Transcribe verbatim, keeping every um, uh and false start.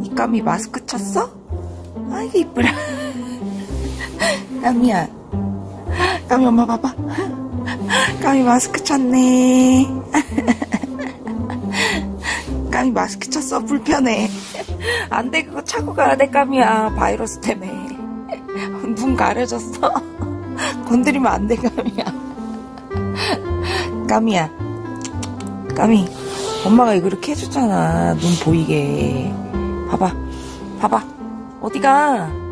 니 까미 마스크 쳤어? 아이고 이쁘라. 까미야, 까미 엄마 봐봐. 까미 마스크 쳤네. 까미 마스크 쳤어. 불편해. 안돼, 그거 차고 가야 돼. 까미야, 바이러스 때문에 눈 가려졌어. 건드리면 안 돼. 까미야. 까미야, 까미, 엄마가 이거 이렇게 해줬잖아. 눈 보이게. 봐봐, 봐봐. 어디가?